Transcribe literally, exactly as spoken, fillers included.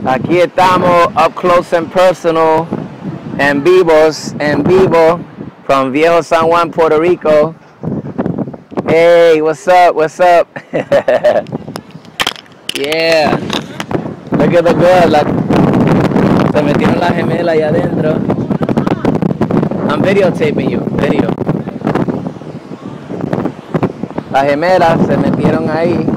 Aquí estamos up close and personal, en vivos, en vivo, from Viejo San Juan, Puerto Rico. Hey, what's up, what's up? Yeah, look at the girl, la, se metieron las gemelas ahí adentro. I'm videotaping you, video. Las gemelas se metieron ahí.